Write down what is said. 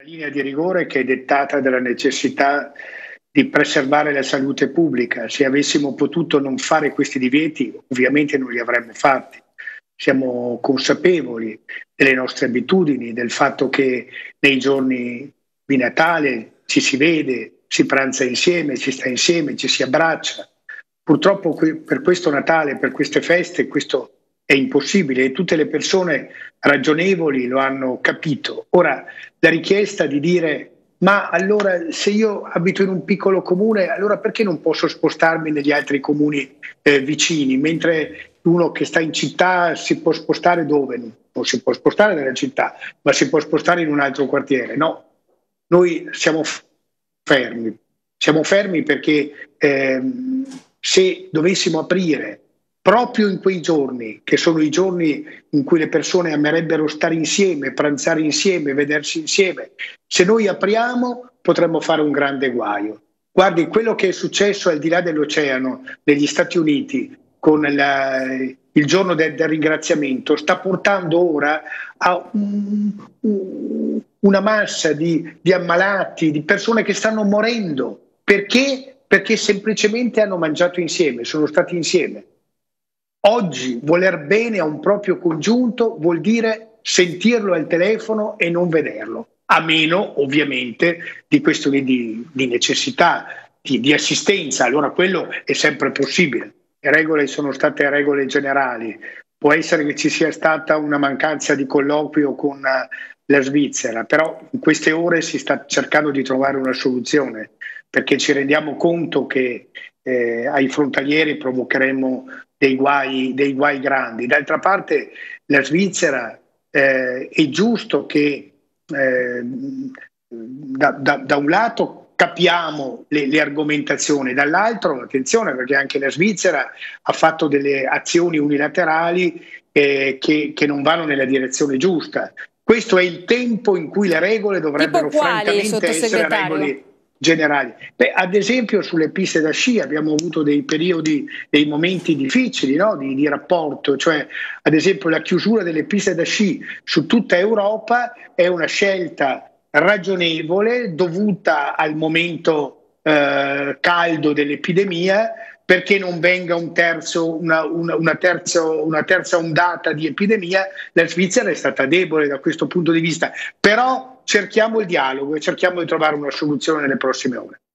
linea di rigore che è dettata dalla necessità di preservare la salute pubblica. Se avessimo potuto non fare questi divieti, ovviamente non li avremmo fatti. Siamo consapevoli delle nostre abitudini, del fatto che nei giorni di Natale ci si vede, si pranza insieme, si sta insieme, ci si abbraccia. Purtroppo per questo Natale, per queste feste, questo è impossibile e tutte le persone ragionevoli lo hanno capito. Ora, la richiesta di dire ma allora se io abito in un piccolo comune, allora perché non posso spostarmi negli altri comuni vicini, mentre uno che sta in città si può spostare dove? Non si può spostare nella città, ma si può spostare in un altro quartiere. No, noi siamo fermi perché se dovessimo aprire proprio in quei giorni, che sono i giorni in cui le persone amerebbero stare insieme, pranzare insieme, vedersi insieme, se noi apriamo potremmo fare un grande guaio. Guardi, quello che è successo al di là dell'oceano, negli Stati Uniti, con il giorno del ringraziamento, sta portando ora a una massa di ammalati, di persone che stanno morendo. Perché? Perché semplicemente hanno mangiato insieme, sono stati insieme. Oggi voler bene a un proprio congiunto vuol dire sentirlo al telefono e non vederlo, a meno ovviamente di questioni di necessità, di assistenza. Allora quello è sempre possibile. Le regole sono state regole generali. Può essere che ci sia stata una mancanza di colloquio con la Svizzera, però in queste ore si sta cercando di trovare una soluzione, perché ci rendiamo conto che ai frontalieri provocheremo dei guai grandi. D'altra parte la Svizzera è giusto che da un lato capiamo le argomentazioni, dall'altro attenzione perché anche la Svizzera ha fatto delle azioni unilaterali che non vanno nella direzione giusta. Questo è il tempo in cui le regole dovrebbero francamente essere regole generali. Beh, ad esempio sulle piste da sci abbiamo avuto dei periodi, dei momenti difficili, no? di rapporto, cioè ad esempio la chiusura delle piste da sci su tutta Europa è una scelta ragionevole dovuta al momento caldo dell'epidemia, perché non venga una terza ondata di epidemia. La Svizzera è stata debole da questo punto di vista, però cerchiamo il dialogo e cerchiamo di trovare una soluzione nelle prossime ore.